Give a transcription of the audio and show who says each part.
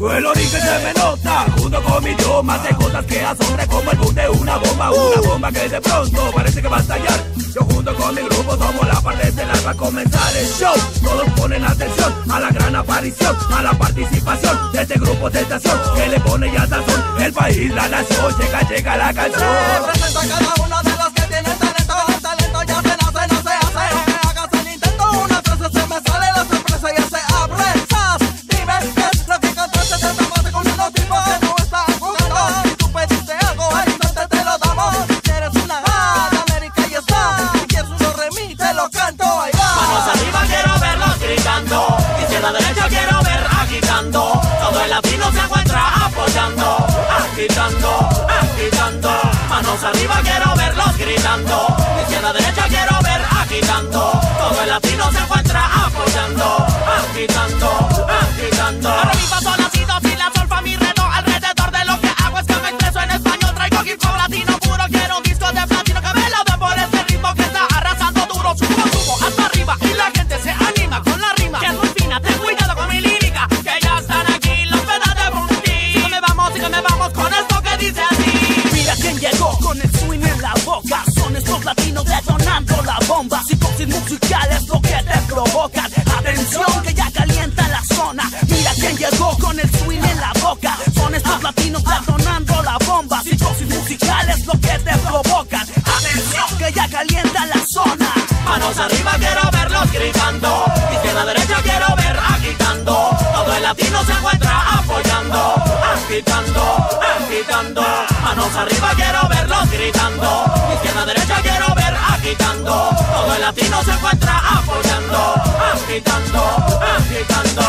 Speaker 1: El origen se me nota, junto con mi idioma, de cosas que asombran como el boom de una bomba que de pronto parece que va a estallar. Yo junto con mi grupo somos la parte estelar, va a comenzar el show. Todos ponen atención a la gran aparición, a la participación de este grupo de estación que le pone ya sazón. El país, la nación, llega la canción.
Speaker 2: Represento a cada uno de los que tienen talento. El talento ya se nace, no se hace. No me hagas el intento, unas veces se me sale la sorpresa y ya se abre. Dime qué es lo que cantaste, te tomaste con unos tipos que no están jugando. Si tú pediste algo, al instante te lo damos. Si eres una A de América y está. Si quieres un do re mi, te lo canto, ahí va.
Speaker 3: Manos arriba quiero verlos gritando, izquierda derecha quiero ver agitando. Todo el latino se encuentra apoyando, agitando. Manos arriba quiero verlos gritando, izquierda derecha quiero ver agitando. Todo el latino se encuentra apoyando, agitando. Arriba son las y dos y la sol fa mi reto. Alrededor de lo que hago es que me expreso en español. Traigo hip hop latino puro, quiero un disco de platino que me lo den por este ritmo que está arrasando duro. Subo hasta arriba y la gente se anima con la rima que es muy fina. Ten cuidado con mi lírica, que ya están aquí los pedas de Bundy. Sígueme vamos con esto que dice así.
Speaker 4: Mira quién llegó con el swing en la boca. Son estos latinos detonando la bomba. Psicosis musical es lo que te provocan. Atención que ya calienta la zona. Mira quién llegó con el swing en la boca. Son estos latinos detonando la bomba. Psicosis musical es lo que te provocan. Atención que ya calienta la zona.
Speaker 3: Manos arriba quiero verlos gritando, izquierda derecha quiero ver agitando. Todo el latino se encuentra apoyando, agitando. Manos arriba quiero verlos gritando, izquierda derecha quiero ver agitando. Todo el latino se encuentra apoyando, agitando.